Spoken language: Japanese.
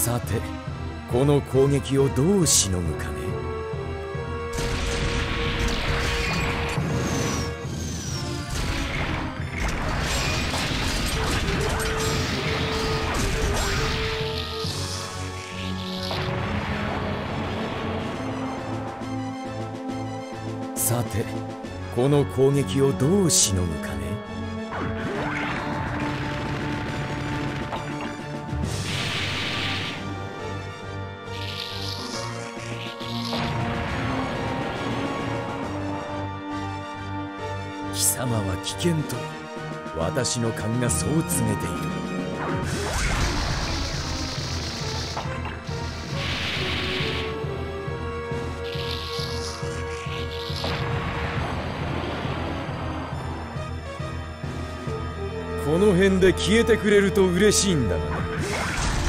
さて、この攻撃をどうしのぐかね。さて、この攻撃をどうしのぐかね。貴様は危険と私の勘がそう告げている。この辺で消えてくれると嬉しいんだがね。